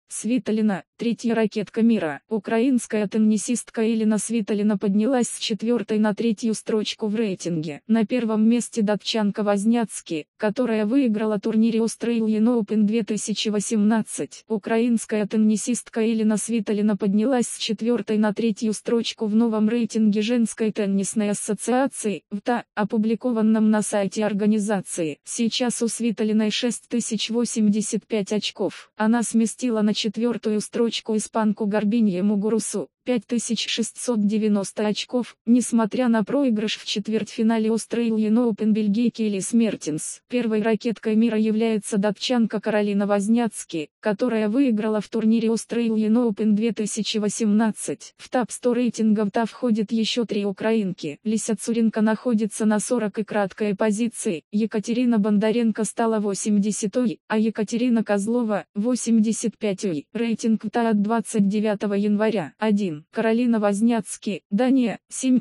Свитолина, третья ракетка мира. Украинская теннисистка Елена Свитолина поднялась с 4-й на 3-ю строчку в рейтинге. На первом месте датчанка Возняцки, которая выиграла турнире Australian Open 2018. Украинская теннисистка Елена Свитолина поднялась с 4-й на 3-ю строчку в новом рейтинге Женской теннисной ассоциации, ВТА, опубликованном на сайте организации. Сейчас у Свитолиной 6085 очков. Она сместила на 4-ю строчку испанку Гарбинье Мугурусу, 5690 очков, несмотря на проигрыш в четвертьфинале Australian Open бельгийки Элис Мертенс. Первой ракеткой мира является датчанка Каролина Возняцки, которая выиграла в турнире Australian Open 2018. В топ-100 рейтинга ВТА входит еще 3 украинки. Лися Цуренко находится на 40-й краткой позиции, Екатерина Бондаренко стала 80-й, а Екатерина Козлова – 85-й. Рейтинг ВТА от 29 января. 1. Каролина Возняцки, Дания,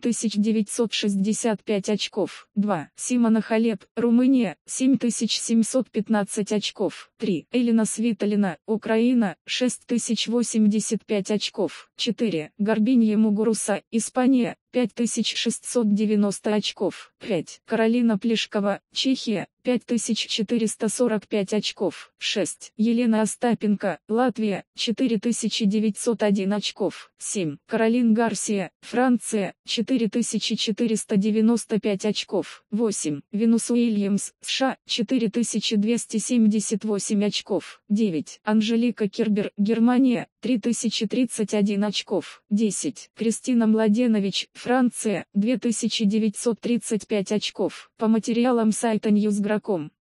7965 очков. 2. Симона Халеп, Румыния, 7715 очков. 3. Елена Свитолина, Украина, 6085 очков. 4. Гарбинье Мугуруса, Испания, 5690 очков. 5. Каролина Плишкова, Чехия, 5445 очков. 6. Елена Остапенко, Латвия, 4901 очков. 7. Каролин Гарсия, Франция, 4495 очков. 8. Венус Уильямс, США, 4278 очков. 9. Анжелика Кербер, Германия, 3031 очков. 10. Кристина Младенович, Франция, 2935 очков. По материалам сайта Newsgro.com.